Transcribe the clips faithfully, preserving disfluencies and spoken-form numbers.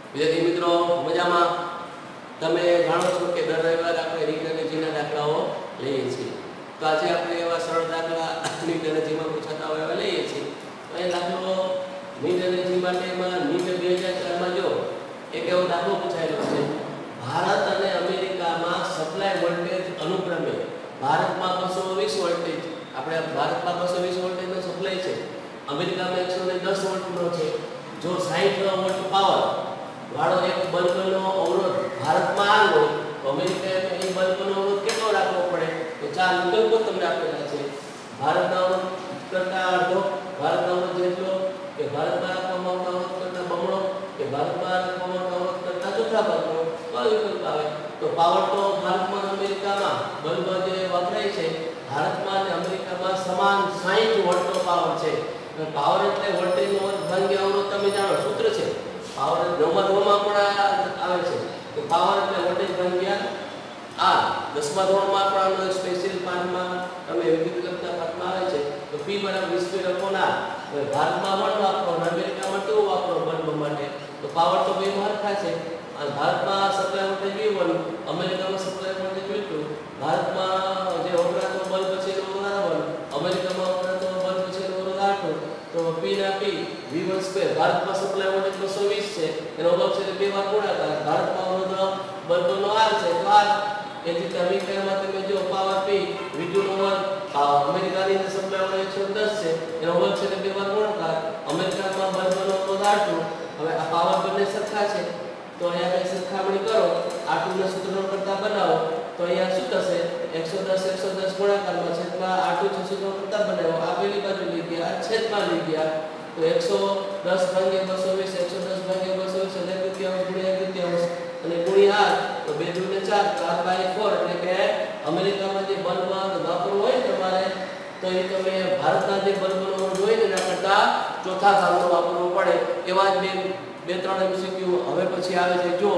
વિદ્યાર્થી મિત્રો મજામાં તમે જાણો છો કે દર રવિવારે આપણે રીત અને જીના દાખલાઓ લઈએ છીએ તો આજે આપણે એવા સરળ દાખલા નીટ અને જીમાં પૂછાતા હોય એવા લઈએ છીએ તો એ દાખલો નીટ અને જી માટેમાં નીટ બે હજાર ચારમાં જો એક એવો દાખલો પૂછાયેલો છે ભારત અને અમેરિકામાં સપ્લાય વોલ્ટેજ અનુક્રમે ભારતમાં બસો વીસ વોલ્ટેજ આપણે ભારતમાં બસો વીસ વોલ્ટેજનો સપ્લાય છે અમેરિકામાં એકસો દસ વોલ્ટનો છે જો સાઠ વોલ્ટ પાવર વાળો એક બલ્બનો અવરોધ ભારતમાં આવ્યો તો અમેરિકાએ એ બલ્બનો અવરોધ કેટલો રાખવો પડે તો ચાર વિકલ્પો તમને આપેલા છે ભારતના અવરોધ કરતા અડધો ભારતના અવરોધ જેટલો કે ભારતમાં રાખવામાં આવતા અવરોધ કરતા બમણો કે ભારતમાં રાખવામાં આવતા અવરોધ કરતા ચોથા ભાગનો કયો વિકલ્પ આવે તો પાવર તો ભારતમાં અને અમેરિકામાં બલ્બ જે વપરાય છે ભારતમાં અને અમેરિકામાં સમાન સાઠ વોલ્ટનો પાવર છે પાવર એટલે વોલ્ટેજનો વર્ગ ભાગ્યા અવરોધ તમે જાણો સૂત્ર છે પાવર નવમા ધોરણમાં પણ આવે છે કે પાવર એટલે વોલ્ટેજ ભાગ્યા આર દસમા ધોરણમાં પણ આનો સ્પેશિયલ પાઠમાં તમે વિવિધ લગતા પાઠમાં આવે છે તો P બરાબર વીસ સ્ક્વેર અપોન આર હવે ભારતમાં વન વાપરો અને અમેરિકામાં ટુ વાપરો બલ્બ માટે તો પાવર તો બે સરખા છે અને ભારતમાં સપ્લાય વોલ્ટેજ V વન અમેરિકામાં સપ્લાય વોલ્ટેજ V ટુ ભારતમાં જે વપરાતો બલ્બ છે એનો અવરોધ વન અમેરિકામાં વપરાતો બલ્બ છે એનો અવરોધ આર ટુ તો P ના P V વન સ્ક્વેર ભારતમાં સપ્લાય વોલ્ટેજ બસો વીસ છે એનો અવરોધ છે બે વાર ગુણાકાર ભારતમાં અવરોધ બલ્બનો R છે તો R એ રીતે અમેરિકામાં તમે જો પાવર P V ટુ નો વર્ગ અમેરિકાની અંદર સપ્લાય વોલ્ટેજ એકસો દસ છે એનો અવરોધ છે બે વાર ગુણાકાર અમેરિકામાં બલ્બનો અવરોધ આર ટુ હવે આ પાવર બંને સરખા છે તો અહીંયા બે સરખામણી કરો આર ટુ ને સૂત્રનો કરતા બનાવો તો અહીંયા શું થશે એકસો દસ એકસો દસ ગુણાકારમાં છેદમાં આર ટુ છે સૂત્રનો કરતા બનાવો આ પેલી બાજુ લઈ ગયા આ છેદમાં લઈ ગયા તો એકસો દસ ભાગ્યા બસો વીસ એકસો દસ ભાગ્યા બસો વીસ એટલે તૃતીયાંશ ગુણ્યા તૃતીયાંશ અને ગુણ્યા આર તો બે દુ ને ચાર ચાર બાય ચાર એટલે કે અમેરિકામાં જે બલ્બ વાપરવું હોય તમારે તો એ તમે ભારતના જે બલ્બનો હોય ને એના કરતા ચોથા ભાગનો વાપરવો પડે એવા જ બે બે ત્રણ એમસીક્યુ હવે પછી આવે છે જો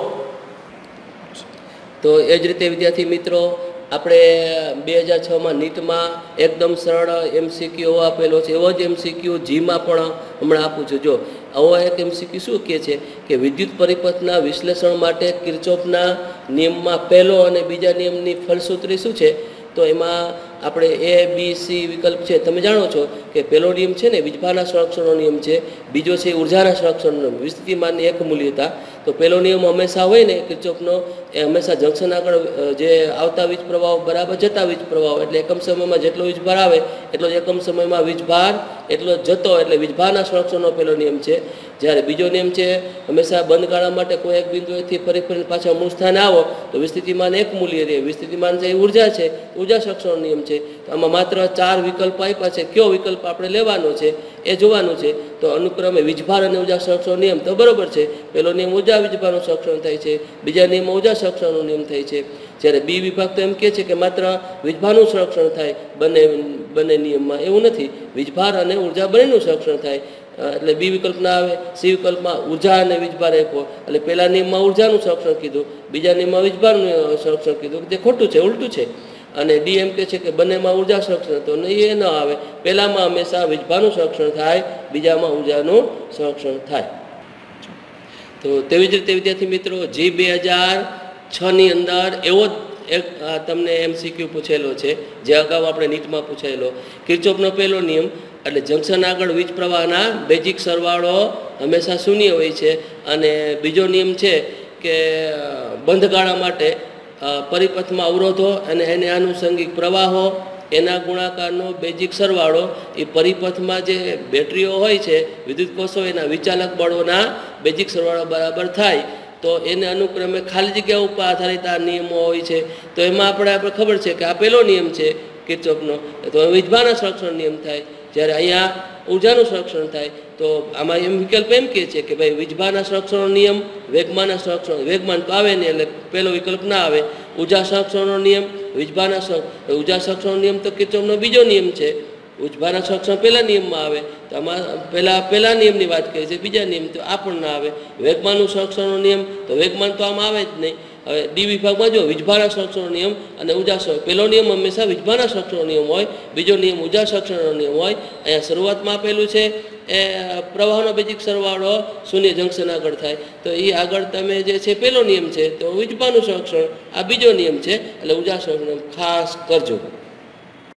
તો એ જ રીતે વિદ્યાર્થી મિત્રો આપણે બે હજાર છમાં નીટમાં એકદમ સરળ એમસીક્યુ આપેલો છે એવો જ એમસીક્યુ જીમાં પણ હમણાં આપું છું જો આવો એક એમસીક્યુ શું કહે છે કે વિદ્યુત પરિપથના વિશ્લેષણ માટે કિર્ચોફના નિયમમાં પહેલો અને બીજા નિયમની ફલસૂત્રી શું છે તો એમાં આપણે એ બી સી વિકલ્પ છે તમે જાણો છો કે પહેલો નિયમ છે ને વીજભારના સંરક્ષણનો નિયમ છે બીજો છે ઉર્જાના સંરક્ષણનો નિયમ વિસ્થિતિમાનની એક મૂલ્યતા તો પહેલો નિયમ હંમેશા હોય ને કિર્ચોફનો એ હંમેશા જંકશન આગળ જે આવતા વીજ પ્રવાહો બરાબર જતા વીજ પ્રવાહો એટલે એકમ સમયમાં જેટલો વીજભાર આવે એટલો જ એકમ સમયમાં વીજભાર એટલો જ જતો એટલે વીજભારના સંરક્ષણનો પહેલો નિયમ છે જ્યારે બીજો નિયમ છે હંમેશા બંધ ગાળા માટે કોઈ એક બિંદુએથી ફરી ફરીને પાછા મૂળ સ્થાને આવો તો વિસ્થિતિમાન એક મૂલ્ય રહે વિસ્થિતિમાન છે એ ઉર્જા છે ઉર્જા સંરક્ષણનો નિયમ છે તો આમાં માત્ર ચાર વિકલ્પ આપ્યા છે કયો વિકલ્પ આપણે લેવાનો છે એ જોવાનું છે તો અનુક્રમે વીજભાર અને ઉર્જા સંરક્ષણનો નિયમ તો બરોબર છે પહેલો નિયમ ઉર્જા વીજભારનું સંરક્ષણ થાય છે બીજા નિયમમાં ઉર્જા સંરક્ષણનો નિયમ થાય છે જ્યારે બી વિભાગ તો એમ કહે છે કે માત્ર વીજભારનું સંરક્ષણ થાય બંને બંને નિયમમાં એવું નથી વીજભાર અને ઉર્જા બંનેનું સંરક્ષણ થાય એટલે બી વિકલ્પ ના આવે સી વિકલ્પમાં ઉર્જા અને વીજભાર આપ્યો એટલે પહેલા નિયમમાં ઉર્જાનું સંરક્ષણ કીધું બીજા નિયમમાં વીજભારનું સંરક્ષણ કીધું તે ખોટું છે ઉલટું છે અને ડી એમ કહે છે કે બંનેમાં ઉર્જા સંરક્ષણ તો એ ન આવે પહેલામાં હંમેશા વીજભારનું સંરક્ષણ થાય બીજામાં ઉર્જાનું સંરક્ષણ થાય તો તેવી જ રીતે વિદ્યાર્થી મિત્રો જી બે હજાર છની અંદર એવો જ એક તમને એમસીક્યુ પૂછેલો છે જે અગાઉ આપણે નીટમાં પૂછાયેલો કિર્ચોફનો પહેલો નિયમ એટલે જંકશન આગળ વીજ પ્રવાહના બેઝિક સરવાળો હંમેશા શૂન્ય હોય છે અને બીજો નિયમ છે કે બંધ ગાળા માટે પરિપથમાં અવરોધો અને એને આનુષંગિક પ્રવાહો એના ગુણાકારનો બેઝિક સરવાળો એ પરિપથમાં જે બેટરીઓ હોય છે વિદ્યુત કોષો એના વિચાલક બળોના બેઝિક સરવાળો બરાબર થાય તો એને અનુક્રમે ખાલી જગ્યા ઉપર આધારિત આ નિયમો હોય છે તો એમાં આપણે આપણે ખબર છે કે આ પહેલો નિયમ છે કિર્ચોફનો તો વીજભારના સંરક્ષણ નિયમ થાય જ્યારે અહીંયા ઉર્જાનું સંરક્ષણ થાય તો આમાં એમ વિકલ્પ એમ કહે છે કે ભાઈ વીજભારના સંરક્ષણનો નિયમ વેગમાનના સંરક્ષણ વેગમાન તો આવે નહીં એટલે પહેલો વિકલ્પ ના આવે ઉર્જા સંરક્ષણનો નિયમ વીજભારના ઉર્જા સંરક્ષણનો નિયમ તો કિર્ચોફનો બીજો નિયમ છે વીજભારના સંરક્ષણ પહેલા નિયમમાં આવે તો આમાં પહેલા પહેલા નિયમની વાત કરી છે બીજા નિયમ તો આ પણ ના આવે વેગમાનનું સંરક્ષણનો નિયમ તો વેગમાન તો આમાં આવે જ નહીં હવે ડી વિભાગમાં જો વીજભારના સંરક્ષણનો નિયમ અને ઉર્જા સંરક્ષણ પહેલો નિયમ હંમેશા વીજભારના સંરક્ષણનો નિયમ હોય બીજો નિયમ ઉર્જા સંરક્ષણનો નિયમ હોય અહીંયા શરૂઆતમાં આપેલું છે એ પ્રવાહનો બેઝિક સરવાળો શૂન્ય જંકશન આગળ થાય. તો એ આગળ તમે જે છે પહેલો નિયમ છે તો ઉજપાનું સંરક્ષણ, આ બીજો નિયમ છે. એટલે ઉજા સંરક્ષણ ખાસ કરજો.